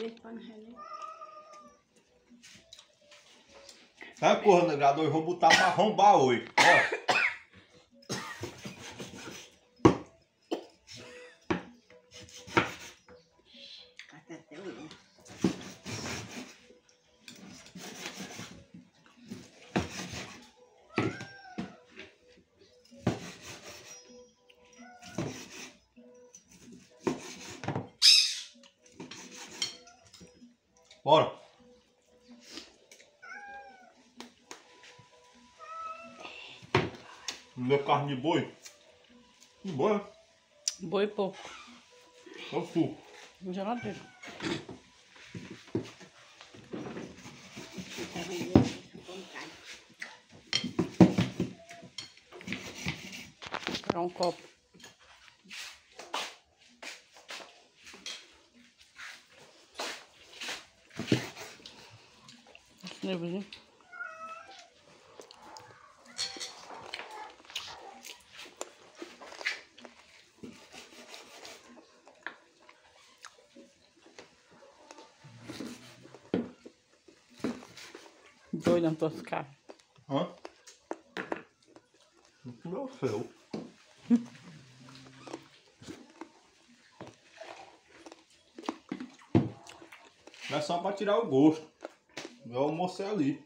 Sabe, porra, negado, eu vou botar pra arrombar hoje. Ó. Bora. Meu carne de boi. De boi, né? Boi pouco. É suco. Geladeira. Pegar um copo. Esse nervosinho. Doido nas tuas caras. Hã? Meu céu. Não é só pra tirar o gosto. Eu almocei ali.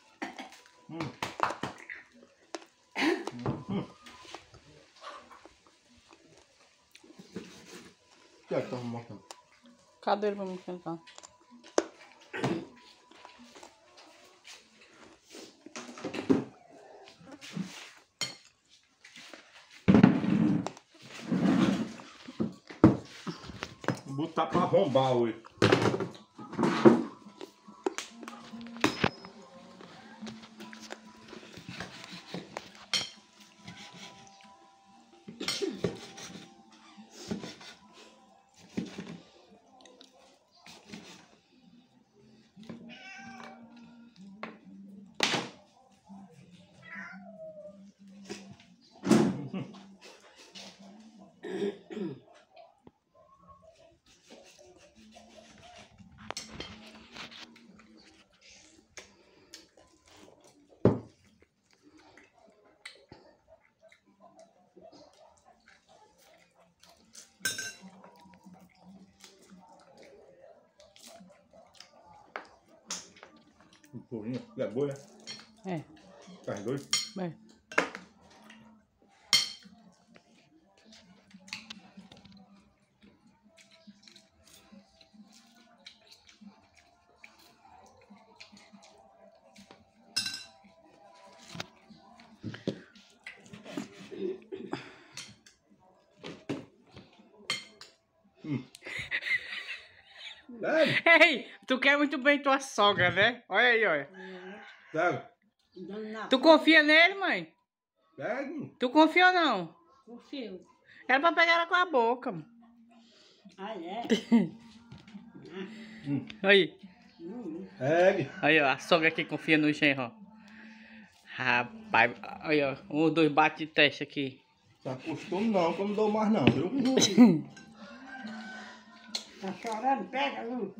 O que é que tá mostrando? Cadeira pra me sentar. Vou botar pra arrombar hoje. Um pouquinho. É boi, né? É. Faz dois. Bem. Sério? Ei, tu quer muito bem tua sogra, né? Olha aí, olha. Sério? Tu confia nele, mãe? Sério? Tu confia ou não? Confio. Era pra pegar ela com a boca, mano. Ah, é? Aí. Sério? Aí, ó, a sogra que confia no genro, ó. Rapaz, aí, ó, os dois bate de teste aqui. Se acostuma não, que eu não dou mais não, viu? Tá chorando? Pega, Lu.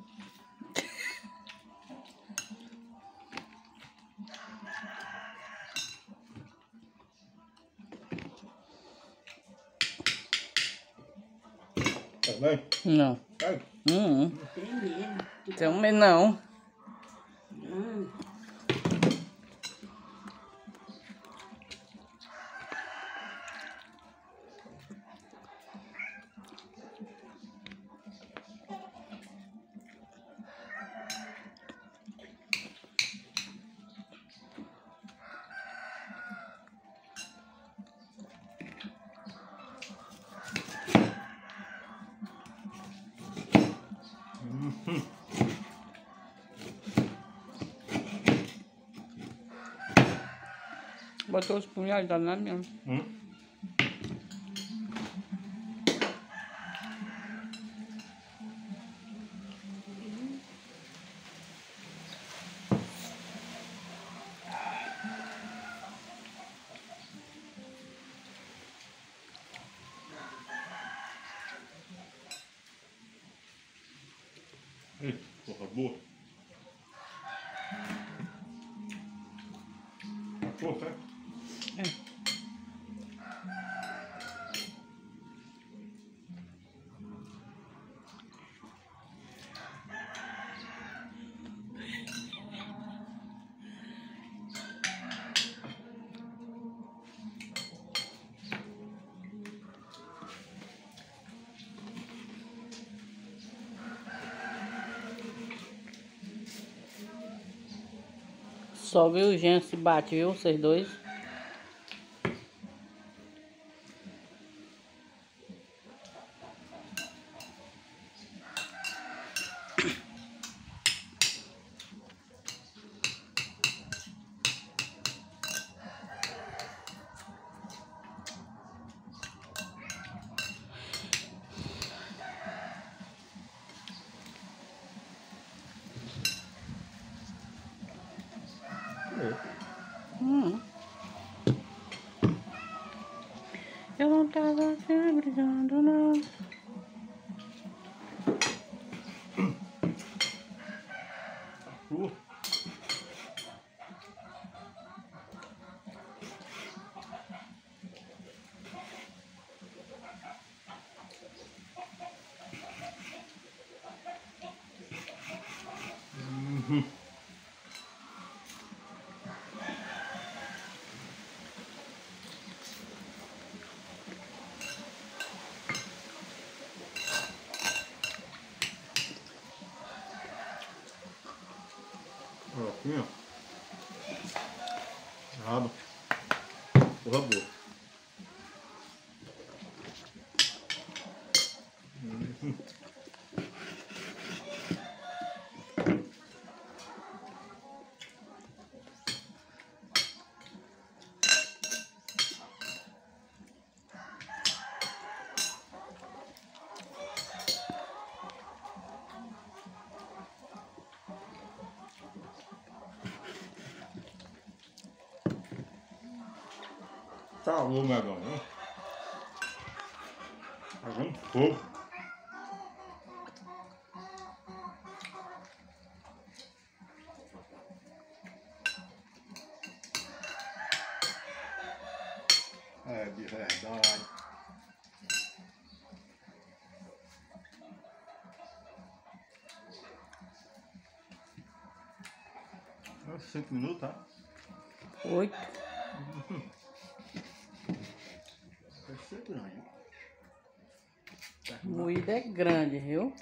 Tá bem? Não. Sério? Não tem medo. Tem medo não. Não. Botou os punhais danados mesmo. Porra boa. Porra, É. Só viu o Jean se bate, viu? Vocês dois. Eu não tava te brigando, não. Porra. Assim, ó. Rabo. Porra boa. Calou, medão, né? Fazendo fogo. É, de verdade. É 5 minutos, tá? 8. Vai ser grande. Moída é grande, viu?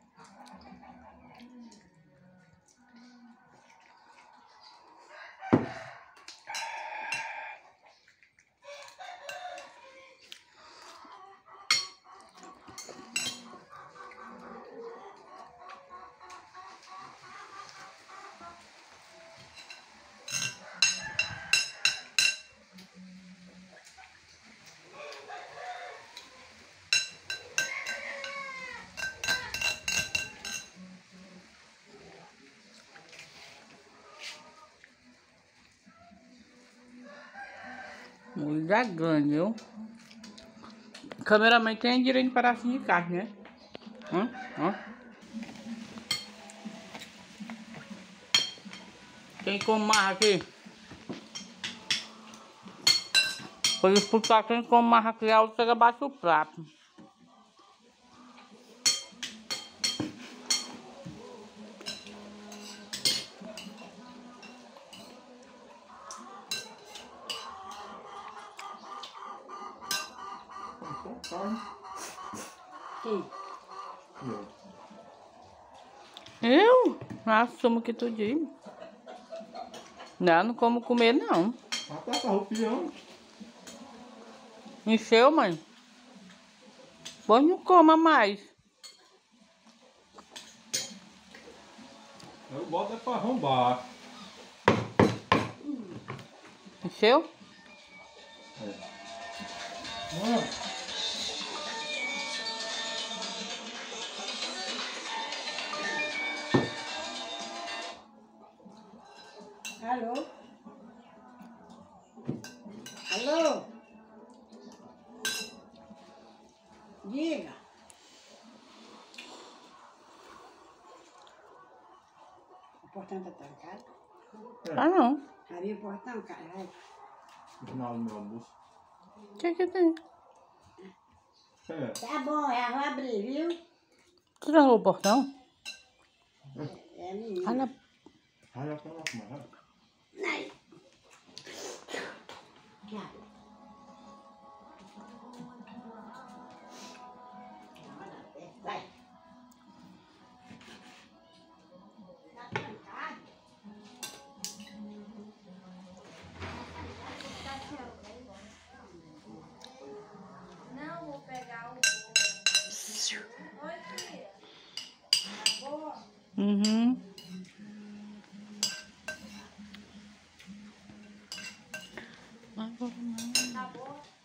Moída grande, viu? O cameraman tem direito de pedacinho de carne, né? Ó. Quem come mais aqui? Vou disputar quem come mais aqui, a outra bate o prato. Carne. Sim. Eu assumo que tu diz. Não como comer, não. Ah, tá rupiando. Encheu, mãe? Pois não coma mais. Eu boto é pra arrombar. Encheu? Mano. Alô? Alô? Diga. O portão tá trancado. Ah, não. Abre o portão, caralho. No final do meu almoço. O que tem? É. Tá bom, eu vou abrir, viu? Tu trancou o portão? É a menina. Olha. Olha pra lá, como é. Ai. Já. Vai. Tá trancado? Não, vou pegar o bolo. Oi, filha. Tá boa? Uhum. Agora não. Tá boa?